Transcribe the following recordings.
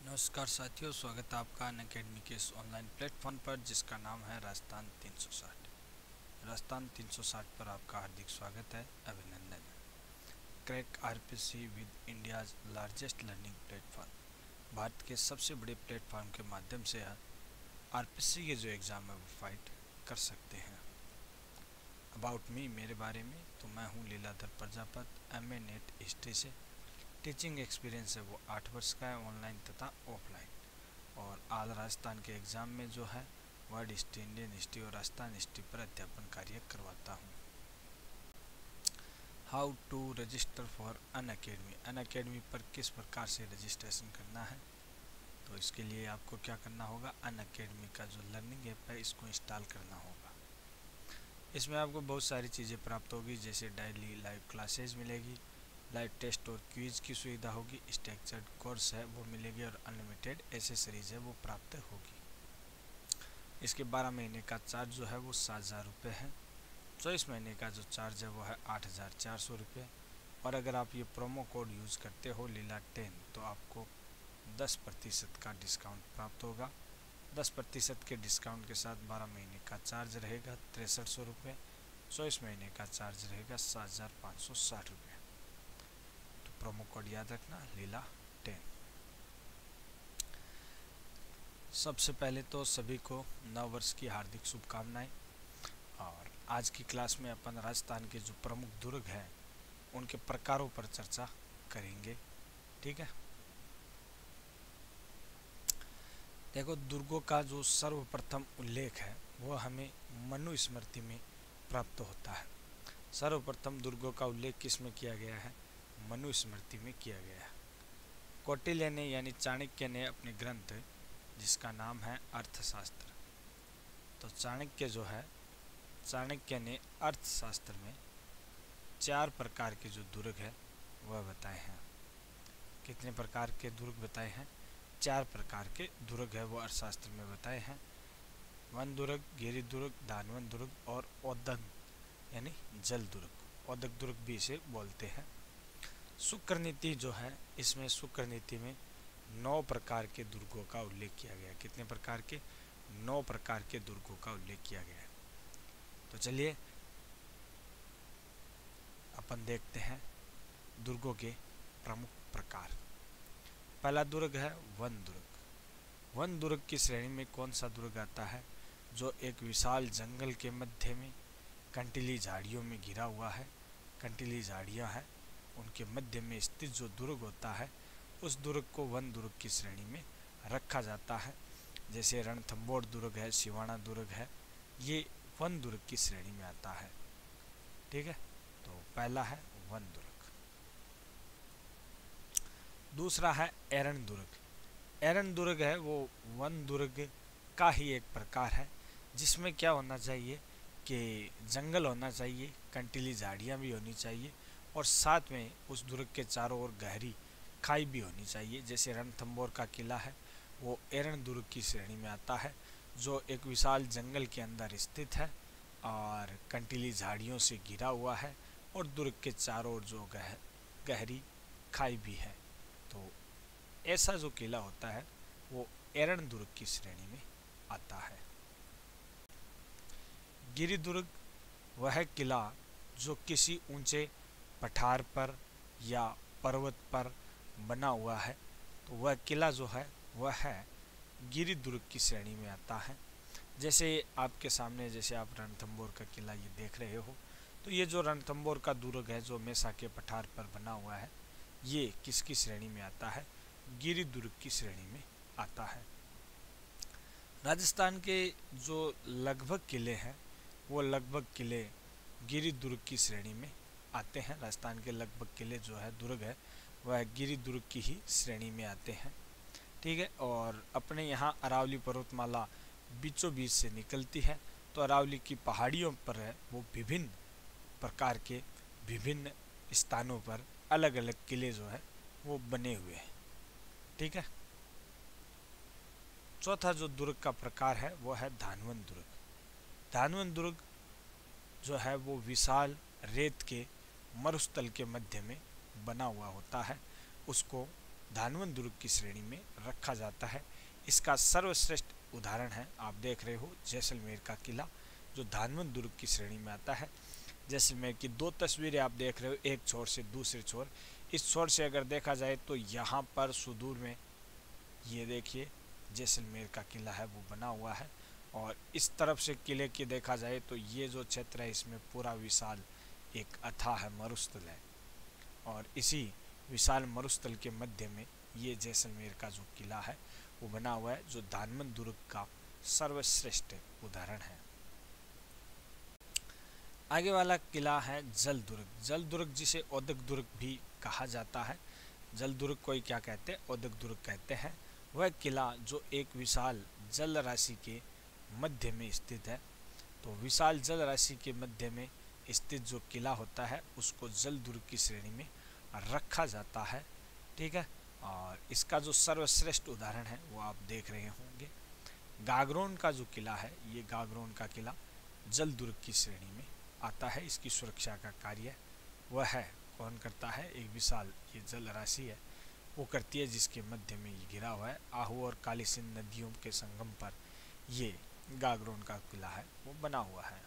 नमस्कार साथियों, स्वागत है आपका अनअकैडमी के इस ऑनलाइन प्लेटफॉर्म पर जिसका नाम है राजस्थान 360। राजस्थान 360 पर आपका हार्दिक स्वागत है, अभिनंदन है। Crack RPC with India's largest learning platform. Bharat के सबसे बड़े प्लेटफॉर्म के माध्यम से आरपीसी के जो एग्ज़ाम है वो फाइट कर सकते हैं। अबाउट मी, मेरे बारे में, तो मैं हूँ Leeladhar Prajapat, MA NET history से। टीचिंग एक्सपीरियंस है वो 8 वर्ष का है, ऑनलाइन तथा ऑफलाइन। और आज राजस्थान के एग्ज़ाम में जो है वर्ल्ड हिस्ट्री, इंडियन हिस्ट्री और राजस्थान हिस्ट्री पर अध्यापन कार्य करवाता हूँ। How to register for unacademy. Unacademy पर किस प्रकार से रजिस्ट्रेशन करना है, तो इसके लिए आपको क्या करना होगा, अनअकैडमी का जो लर्निंग ऐप है इसको इंस्टॉल करना होगा। इसमें आपको बहुत सारी चीज़ें प्राप्त होगी, जैसे डेली लाइव क्लासेज मिलेगी, लाइव टेस्ट और क्विज की सुविधा होगी, स्ट्रक्चर्ड कोर्स है वो मिलेगी और अनलिमिटेड एसेसरीज है वो प्राप्त होगी। इसके 12 महीने का चार्ज जो है वो 7,000 रुपये है। 24 महीने का जो चार्ज है वो है 8,400 रुपये। और अगर आप ये प्रोमो कोड यूज़ करते हो लीला10, तो आपको 10% का डिस्काउंट प्राप्त होगा। 10% के डिस्काउंट के साथ 12 महीने का चार्ज रहेगा 6300 रुपये। 24 महीने का चार्ज रहेगा 7,560 रुपये। तो प्रोमो कोड याद रखना, लीला10। सबसे पहले तो सभी को नव वर्ष की हार्दिक शुभकामनाएं। और आज की क्लास में अपन राजस्थान के जो प्रमुख दुर्ग हैं उनके प्रकारों पर चर्चा करेंगे। ठीक है, देखो, दुर्गों का जो सर्वप्रथम उल्लेख है वह हमें मनुस्मृति में प्राप्त होता है। सर्वप्रथम दुर्गों का उल्लेख किस में किया गया है, मनुस्मृति में किया गया है। कौटिल्य ने यानी चाणक्य ने अपने ग्रंथ जिसका नाम है अर्थशास्त्र, तो चाणक्य ने अर्थशास्त्र में 4 प्रकार के जो दुर्ग है वह बताए हैं। कितने प्रकार के दुर्ग बताए हैं, 4 प्रकार के दुर्ग है वो अर्थशास्त्र में बताए हैं। वन दुर्ग, गिरि दुर्ग, धानवन दुर्ग और औदक यानी जल दुर्ग। औदक दुर्ग भी इसे बोलते हैं। शुक्र नीति जो है, इसमें शुक्र नीति में 9 प्रकार के दुर्गों का उल्लेख किया गया है। कितने प्रकार के, 9 प्रकार के दुर्गों का उल्लेख किया गया है। तो चलिए अपन देखते हैं दुर्गों के प्रमुख प्रकार। पहला दुर्ग है वन दुर्ग। वन दुर्ग की श्रेणी में कौन सा दुर्ग आता है, जो एक विशाल जंगल के मध्य में कंटीली झाड़ियों में घिरा हुआ है। कंटीली झाड़ियाँ हैं, उनके मध्य में स्थित जो दुर्ग होता है उस दुर्ग को वन दुर्ग की श्रेणी में रखा जाता है। जैसे रणथंबोर दुर्ग है, सिवाना दुर्ग है, ये वन दुर्ग की श्रेणी में आता है। ठीक है, तो पहला है वन दुर्ग। दूसरा है एरन दुर्ग। एरन दुर्ग है वो वन दुर्ग का ही एक प्रकार है, जिसमें क्या होना चाहिए कि जंगल होना चाहिए, कंटीली झाड़ियाँ भी होनी चाहिए और साथ में उस दुर्ग के चारों ओर गहरी खाई भी होनी चाहिए। जैसे रणथंबोर का किला है वो एरन दुर्ग की श्रेणी में आता है, जो एक विशाल जंगल के अंदर स्थित है और कंटीली झाड़ियों से घिरा हुआ है और दुर्ग के चारों ओर जो गहरी खाई भी है। तो ऐसा जो किला होता है वो एरन दुर्ग की श्रेणी में आता है। गिरि दुर्ग वह किला जो किसी ऊंचे पठार पर या पर्वत पर बना हुआ है, तो वह किला जो है वह है गिरि दुर्ग की श्रेणी में आता है। जैसे आपके सामने जैसे आप रणथंबोर का किला ये देख रहे हो, तो ये जो रणथंबोर का दुर्ग है जो मेसा के पठार पर बना हुआ है, ये किसकी श्रेणी में आता है, गिरि दुर्ग की श्रेणी में आता है। राजस्थान के जो लगभग किले हैं वो लगभग किले गिरि दुर्ग की श्रेणी में आते हैं। राजस्थान के लगभग किले जो है दुर्ग है वह गिरि दुर्ग की ही श्रेणी में आते हैं। ठीक है, और अपने यहाँ अरावली पर्वतमाला बीचों बीच से निकलती है, तो अरावली की पहाड़ियों पर है वो विभिन्न प्रकार के विभिन्न स्थानों पर अलग अलग किले जो है वो बने हुए हैं। ठीक है, चौथा जो दुर्ग का प्रकार है वो है धानवन दुर्ग। धानवन दुर्ग जो है वो विशाल रेत के मरुस्थल के मध्य में बना हुआ होता है। उसको धानवंत दुर्ग की श्रेणी में रखा जाता है। इसका सर्वश्रेष्ठ उदाहरण है, आप देख रहे हो, जैसलमेर का किला जो धानवंत दुर्ग की श्रेणी में आता है। जैसलमेर की दो तस्वीरें आप देख रहे हो, एक छोर से दूसरे छोर। इस छोर से अगर देखा जाए तो यहाँ पर सुदूर में ये देखिए जैसलमेर का किला है वो बना हुआ है, और इस तरफ से किले की देखा जाए तो ये जो क्षेत्र है इसमें पूरा विशाल एक अथाह मरुस्थल है, और इसी विशाल मरुस्थल के मध्य में ये जैसलमेर का जो किला है वो बना हुआ है, जो धानवंत दुर्ग का सर्वश्रेष्ठ उदाहरण है। आगे वाला किला है जल दुर्ग। जल दुर्ग जिसे औदक दुर्ग भी कहा जाता है, जल दुर्ग कोई क्या कहते हैं, औदक दुर्ग कहते हैं। वह किला जो एक विशाल जल राशि के मध्य में स्थित है, तो विशाल जल राशि के मध्य में स्थित जो किला होता है उसको जल दुर्ग की श्रेणी में रखा जाता है। ठीक है, और इसका जो सर्वश्रेष्ठ उदाहरण है वो आप देख रहे होंगे। गागरोन का जो किला है, ये गागरोन का किला जल दुर्ग की श्रेणी में आता है। इसकी सुरक्षा का कार्य वह है कौन करता है, एक विशाल ये जल राशि है वो करती है, जिसके मध्य में ये घिरा हुआ है। आहू और काली सिंध नदियों के संगम पर ये गागरोन का किला है वो बना हुआ है।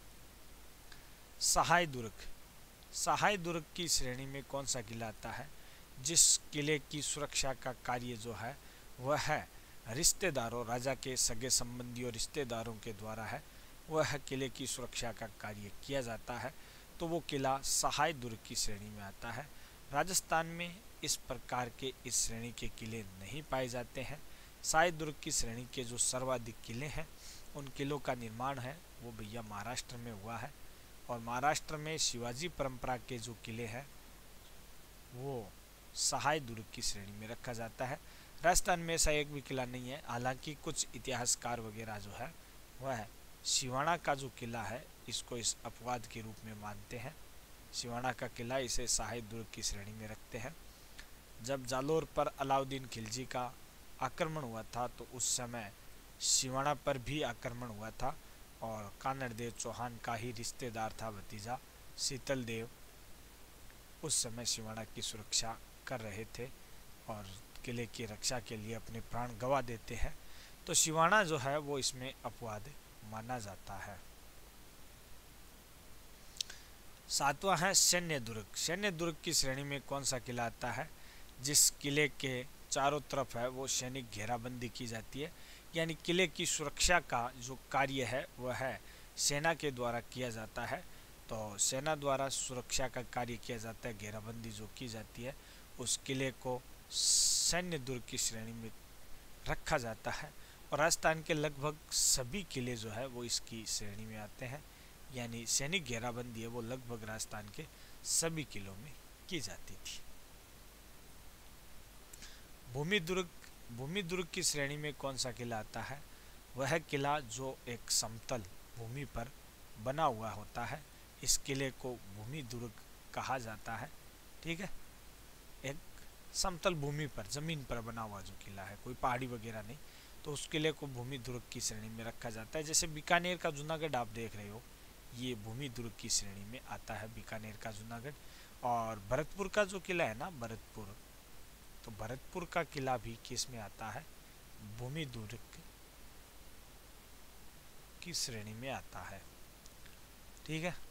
सहाय दुर्ग। सहाय दुर्ग की श्रेणी में कौन सा किला आता है, जिस किले की सुरक्षा का कार्य जो है वह है रिश्तेदारों, राजा के सगे संबंधियों रिश्तेदारों के द्वारा है, वह किले की सुरक्षा का कार्य किया जाता है, तो वो किला सहाय दुर्ग की श्रेणी में आता है। राजस्थान में इस प्रकार के इस श्रेणी के किले नहीं पाए जाते हैं। सहाय दुर्ग की श्रेणी के जो सर्वाधिक किले हैं उन किलों का निर्माण है वो भैया महाराष्ट्र में हुआ है, और महाराष्ट्र में शिवाजी परंपरा के जो किले हैं वो सहाय दुर्ग की श्रेणी में रखा जाता है। राजस्थान में ऐसा एक भी किला नहीं है, हालांकि कुछ इतिहासकार वगैरह जो है वह है सिवाना का जो किला है इसको इस अपवाद के रूप में मानते हैं। सिवाना का किला इसे सहाय दुर्ग की श्रेणी में रखते हैं। जब जालोर पर अलाउद्दीन खिलजी का आक्रमण हुआ था तो उस समय सिवाना पर भी आक्रमण हुआ था, और कानड़ देव चौहान का ही रिश्तेदार था भतीजा शीतल देव, उस समय सिवाना की सुरक्षा कर रहे थे और किले की रक्षा के लिए अपने प्राण गंवा देते हैं, तो सिवाना जो है वो इसमें अपवाद माना जाता है। सातवां है सैन्य दुर्ग। सैन्य दुर्ग की श्रेणी में कौन सा किला आता है, जिस किले के चारों तरफ है वो सैनिक घेराबंदी की जाती है, यानी किले की सुरक्षा का जो कार्य है वह है सेना के द्वारा किया जाता है। तो सेना द्वारा सुरक्षा का कार्य किया जाता है, घेराबंदी जो की जाती है, उस किले को सैन्य दुर्ग की श्रेणी में रखा जाता है। और राजस्थान के लगभग सभी किले जो है वो इसकी श्रेणी में आते हैं, यानी सैनिक घेराबंदी है वो लगभग राजस्थान के सभी किलों में की जाती थी। भूमि दुर्ग। भूमि दुर्ग की श्रेणी में कौन सा किला आता है, वह किला जो एक समतल भूमि पर बना हुआ होता है, इस किले को भूमि दुर्ग कहा जाता है। ठीक है, एक समतल भूमि पर जमीन पर बना हुआ जो किला है, कोई पहाड़ी वगैरह नहीं, तो उस किले को भूमि दुर्ग की श्रेणी में रखा जाता है। जैसे बीकानेर का जूनागढ़ आप देख रहे हो, ये भूमि दुर्ग की श्रेणी में आता है, बीकानेर का जूनागढ़। और भरतपुर का जो किला है ना, भरतपुर, तो भरतपुर का किला भी किस में आता है, भूमि दुर्ग की श्रेणी में आता है। ठीक है,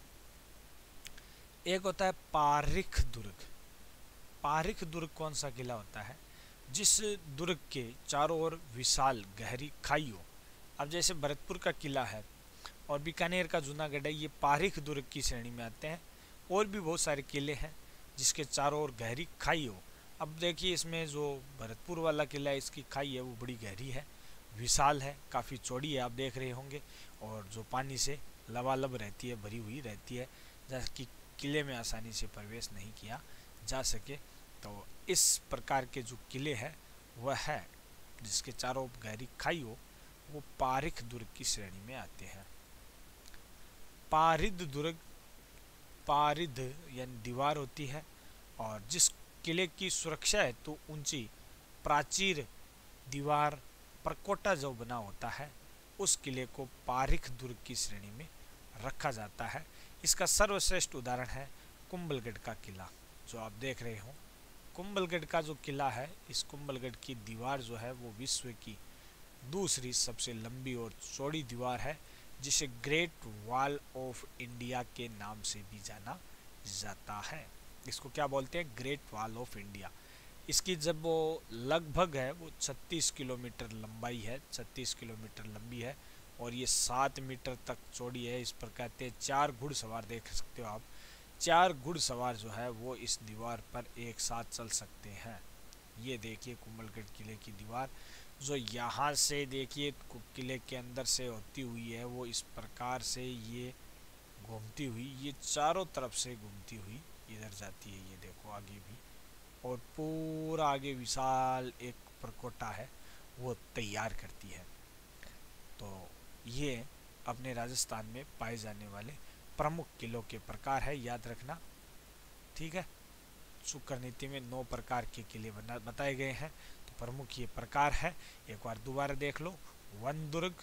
एक होता है पारिख दुर्ग। पारिख दुर्ग कौन सा किला होता है, जिस दुर्ग के चारों ओर विशाल गहरी खाई हो। अब जैसे भरतपुर का किला है और बीकानेर का जूनागढ़ है, ये पारिख दुर्ग की श्रेणी में आते हैं। और भी बहुत सारे किले हैं जिसके चारों ओर गहरी खाई हो। अब देखिए इसमें जो भरतपुर वाला किला है इसकी खाई है वो बड़ी गहरी है, विशाल है, काफ़ी चौड़ी है, आप देख रहे होंगे, और जो पानी से लबालब रहती है, भरी हुई रहती है, जबकि किले में आसानी से प्रवेश नहीं किया जा सके। तो इस प्रकार के जो किले हैं वह है जिसके चारों गहरी खाई हो, वो पारिख दुर्ग की श्रेणी में आते हैं। पारिद दुर्ग, पारिद यानी दीवार होती है, और जिस किले की सुरक्षा है तो ऊंची प्राचीर दीवार परकोटा जो बना होता है उस किले को पारिख दुर्ग की श्रेणी में रखा जाता है। इसका सर्वश्रेष्ठ उदाहरण है कुंभलगढ़ का किला, जो आप देख रहे हो कुंभलगढ़ का जो किला है, इस कुंभलगढ़ की दीवार जो है वो विश्व की दूसरी सबसे लंबी और चौड़ी दीवार है, जिसे ग्रेट वॉल ऑफ इंडिया के नाम से भी जाना जाता है। इसको क्या बोलते हैं? Great wall of India. इसकी जब वो लगभग है वो 36 किलोमीटर लंबाई है, 36 किलोमीटर लंबी है और ये 7 मीटर तक चौड़ी है। इस पर कहते हैं 4 घुड़सवार, देख सकते हो आप, 4 घुड़सवार जो है वो इस दीवार पर एक साथ चल सकते हैं। ये देखिए कुंभलगढ़ किले की दीवार, जो यहाँ से देखिए किले के अंदर से होती हुई है, वो इस प्रकार से ये घूमती हुई, ये चारों तरफ से घूमती हुई इधर जाती है। ये देखो आगे भी, और पूरा आगे विशाल एक परकोटा है वो तैयार करती है। तो ये अपने राजस्थान में पाए जाने वाले प्रमुख किलों के प्रकार है, याद रखना, ठीक है। शुक्र नीति में 9 प्रकार के किले बताए गए हैं, तो प्रमुख ये प्रकार है। एक बार दोबारा देख लो, वन दुर्ग,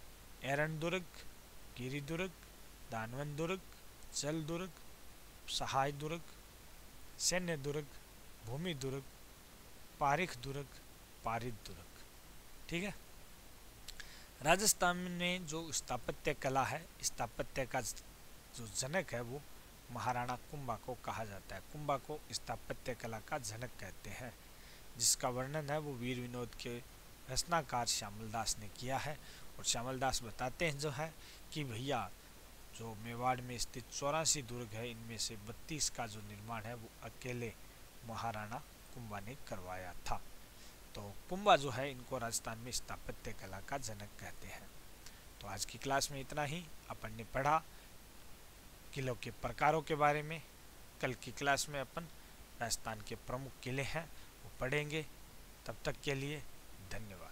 एरन दुर्ग, गिरि दुर्ग, दानवन दुर्ग, जल दुर्ग, सहाय दुर्ग, सैन्य दुर्ग, भूमि दुर्ग, पारिख दुर्ग, पारित दुर्ग, ठीक है। राजस्थान में जो स्थापत्य कला है, स्थापत्य का जो जनक है वो महाराणा कुंभा को कहा जाता है। कुंभा को स्थापत्य कला का जनक कहते हैं, जिसका वर्णन है वो वीर विनोद के रचनाकार श्यामल दास ने किया है। और श्यामल दास बताते हैं जो है कि भैया जो मेवाड़ में स्थित 84 दुर्ग है, इनमें से 32 का जो निर्माण है वो अकेले महाराणा कुंभा ने करवाया था। तो कुंभा जो है इनको राजस्थान में स्थापत्य कला का जनक कहते हैं। तो आज की क्लास में इतना ही। अपन ने पढ़ा किलों के प्रकारों के बारे में। कल की क्लास में अपन राजस्थान के प्रमुख किले हैं वो पढ़ेंगे। तब तक के लिए धन्यवाद।